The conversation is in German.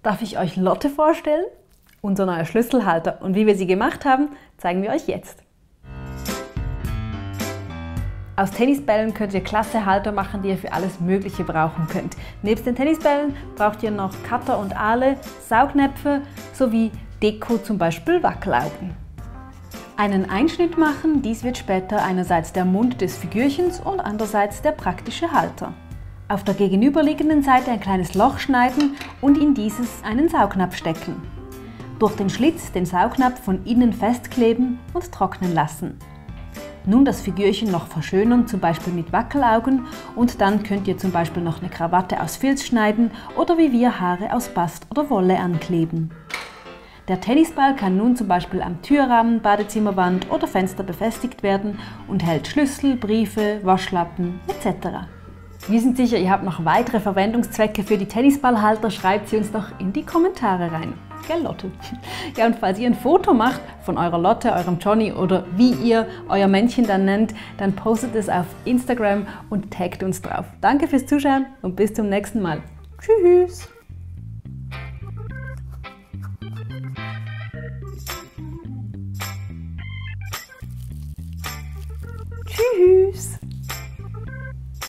Darf ich euch Lotte vorstellen? Unser neuer Schlüsselhalter. Und wie wir sie gemacht haben, zeigen wir euch jetzt. Aus Tennisbällen könnt ihr klasse Halter machen, die ihr für alles Mögliche brauchen könnt. Nebst den Tennisbällen braucht ihr noch Cutter und Aale, Saugnäpfe sowie Deko, zum Beispiel Wackelaugen. Einen Einschnitt machen, dies wird später einerseits der Mund des Figürchens und andererseits der praktische Halter. Auf der gegenüberliegenden Seite ein kleines Loch schneiden und in dieses einen Saugnapf stecken. Durch den Schlitz den Saugnapf von innen festkleben und trocknen lassen. Nun das Figürchen noch verschönern, zum Beispiel mit Wackelaugen, und dann könnt ihr zum Beispiel noch eine Krawatte aus Filz schneiden oder wie wir Haare aus Bast oder Wolle ankleben. Der Tennisball kann nun zum Beispiel am Türrahmen, Badezimmerwand oder Fenster befestigt werden und hält Schlüssel, Briefe, Waschlappen etc. Wir sind sicher, ihr habt noch weitere Verwendungszwecke für die Tennisballhalter, schreibt sie uns doch in die Kommentare rein. Gell, Lotte? Ja, und falls ihr ein Foto macht von eurer Lotte, eurem Johnny oder wie ihr euer Männchen dann nennt, dann postet es auf Instagram und taggt uns drauf. Danke fürs Zuschauen und bis zum nächsten Mal. Tschüss!